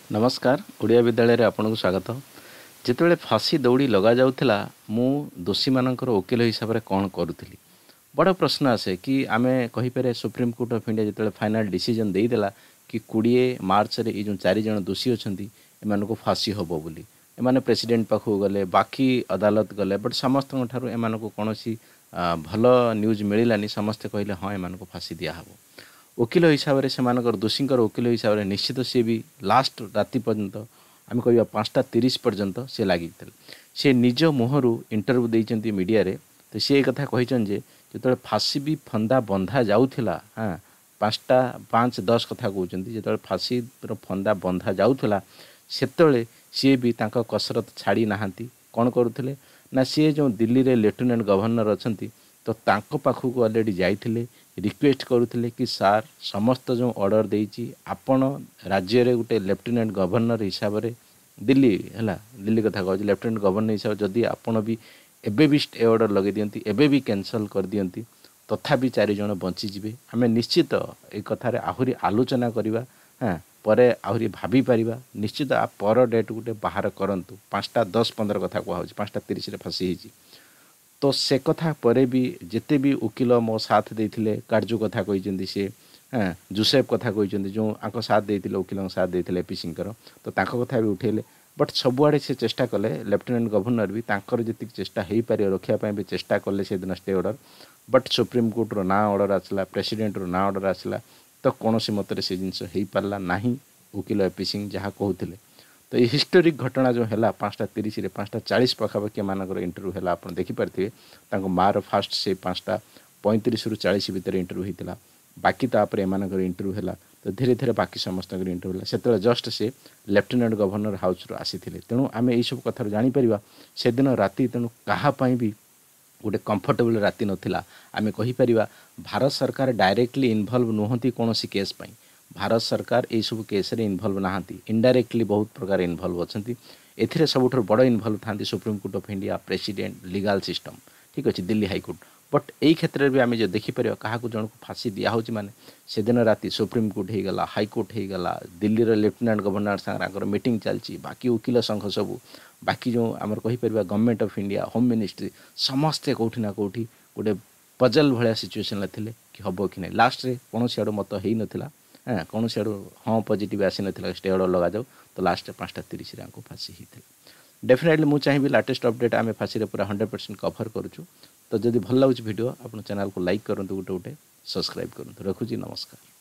नमस्कार ओडिया विद्यालय रे आपनको स्वागत। जितेबाला फांसी दौड़ी लगा जाउथिला मु दोषी मानकर वकील हिसाब से कौन करुली बड़ प्रश्न आसे कि आमे कहि पारे सुप्रीम कोर्ट ऑफ इंडिया जिते फाइनल डिसीजन देदेला कि 20 मार्च रे जो 4 जन दोषी अच्छी एम फांसी हम बोली एमाने प्रेसिडेंट पाखु गले बाकी अदालत गले बट समस्त एम कौन भल न्यूज मिलानी समस्ते कहले हाँ एम फांसी दिहब वकील हिसाब से दोषींकर वकील हिसाब से निश्चित सी भी लास्ट राति पर्यंत आम कह 5:30 पर्यंत सी लगी सी निज मुहर इंटरव्यू देते मीडिया रे तो सी कथा कही जो फांसी भी फंदा बंधा जाऊला हाँ 5:10 कथा कहते जो फांसी फंदा बंधा जाऊला से सी भी तांका कसरत छाड़ी नहांती कौन करुले ना सी जो दिल्ली रे लेफ्टिनेंट गवर्नर अच्छा तो तांको पाखक ऑलरेडी जाइथिले रिक्वेस्ट करुले कि सार समस्त जो ऑर्डर देइछि आपण राज्य रे गोटे लेफ्टिनेंट गवर्नर हिसाब से दिल्ली है दिल्ली कथा कहूँ लेफ्टिनेंट गवर्नर हिसाब से जदि आपण भी एबे भी स्टे ऑर्डर लगे दियंती एबे भी कैंसल कर दियंती तथापि 4 जन बंचीजे आम निश्चित ए कथार आहरी आलोचना करवा हाँ परे आहरी भाभी पारिबा निश्चित आ पर डेट गोटे बाहर करंतु 5:10-15 कथा कहूँ 5:30 रे फांसी होइछि तो से कथा परे भी जिते भी वकील मो साथ देते कार्जु कथा कहते सी हाँ जोसेफ कथा कहते जो आंक साथ देते वकील साथ देते एपी सिंह तो तांको कथा भी उठेले बट सबुआड़े से चेष्टा कले लेफ्टिनेंट गवर्नर भी तांकर जी चेष्टा हो पारे रखापी भी चेष्टा कले से दिन stay order but Supreme Court रो ना ऑर्डर आसला प्रेसिडेंट रो ना ऑर्डर आसला तो कौन मत से जिनस हो पारा ना वकील एपी सिंह जहाँ कहते तो ये हिस्टोरिक घटना जो है 5:30 रे 5:40 पखापाखि मानकर इंटरव्यू है आप देखिपारे मार फास्ट से 5:35 ରୁ 40 भितर इंटरव्यू होता बाकी तापर एमानकर इंटरव्यू है तो धीरे धीरे बाकी समस्त इंटरव्यू है से just say lieutenant governor house रू आसी तेणु आम यू कथा जापर से दिन राति तेणु कहाँपाई भी गोटे कंफर्टेबल राति नाला आम कहीपर भारत सरकार डायरेक्टली इनवल्व नुहति कौन केस पाई भारत सरकार ये सब केस रे इनवल्व नहांती इनडायरेक्टली बहुत प्रकार इनवल्व अच्छी एथिरे सबुठ बड़ इनवल्व था Supreme Court of India president legal system ठीक अच्छे दिल्ली हाईकोर्ट बट यही क्षेत्र में भी आम जो देखिपर क्या जन को फांसी दिहूँ माने से दिन राति सुप्रीम कोर्ट हो गला हाईकोर्ट हो गला दिल्ली लेफ्टिनेंट गवर्नर सागर मीटिंग चलती बाकी वकील संघ सबू बाकी जो आम कहीपर government of India home ministry समस्ते कौटी ना कौटी गोटे पजल भाया सिचुएसन थे कि हम कि नहीं लास्ट रे कौन आड़ मत हो नाला हाँ कौन आड़ हाँ पॉजिटिव आसी ना स्टे ऑर्डर लगा जाऊ तो लास्ट 5:30 रे फांसी होता डेफिनेटली मुझे चाहिए लाटेस्ट अपडेट आम फांसी रे पूरा 100% कभर करूँ तो जदि भल लगे वीडियो आप चैनल को लाइक करूँ गोटे गोटे सब्सक्राइब करूँ रखुची नमस्कार।